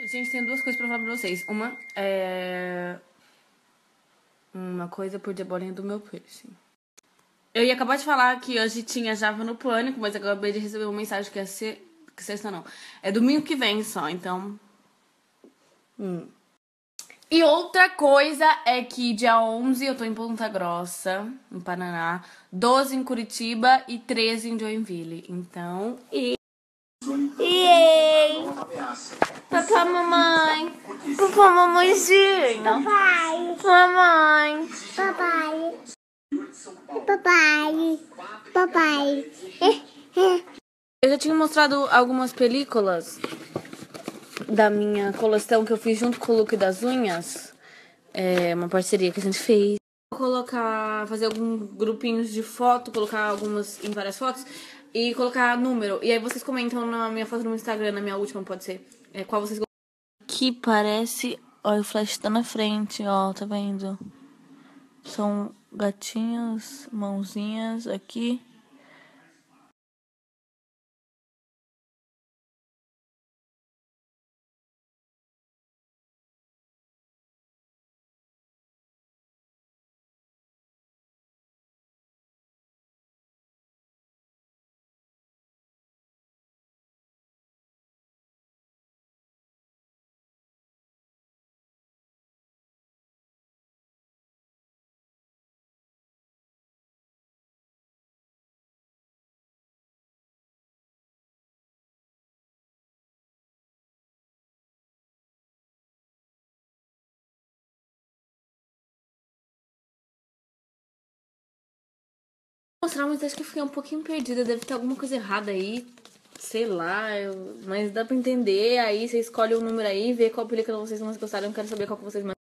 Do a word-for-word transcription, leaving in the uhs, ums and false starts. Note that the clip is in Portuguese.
Gente, tenho duas coisas pra falar pra vocês. Uma é... uma coisa por de bolinha do meu piercing. Eu ia acabar de falar que hoje tinha Java no Pânico, mas acabei de receber uma mensagem que é ser... que sexta não. É domingo que vem só, então... Hum. E outra coisa é que dia onze eu tô em Ponta Grossa, em Paraná, doze em Curitiba e treze em Joinville. Então... E... Ei! Papai, mamãe! Papai, mamãezinho! Papai! Mamãe! Papai! Papai! Papai! Eu já tinha mostrado algumas películas da minha coleção que eu fiz junto com o look das unhas. É uma parceria que a gente fez. Vou colocar, fazer alguns grupinhos de foto, colocar algumas em várias fotos e colocar número. E aí vocês comentam na minha foto no Instagram, na minha última, pode ser. É, qual vocês gostam. Que parece... Olha, o flash tá na frente, ó, tá vendo? São gatinhos, mãozinhas aqui. Vou mostrar, mas acho que eu fiquei um pouquinho perdida. Deve ter alguma coisa errada aí. Sei lá, eu... mas dá pra entender. Aí você escolhe o número aí, vê qual película vocês mais gostaram. Eu quero saber qual que vocês mais